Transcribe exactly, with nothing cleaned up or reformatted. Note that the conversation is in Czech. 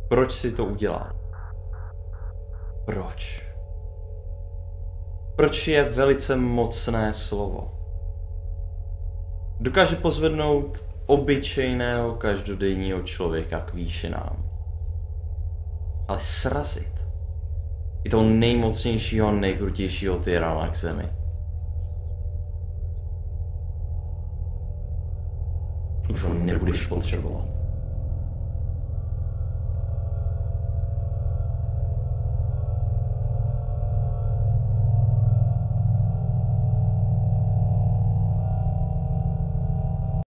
Proč si to udělal? Proč? Proč je velice mocné slovo. Dokáže pozvednout obyčejného každodenního člověka k výšinám. Ale srazit i toho nejmocnějšího, nejkrutějšího tyrana k zemi. Už ho nebudeš potřebovat.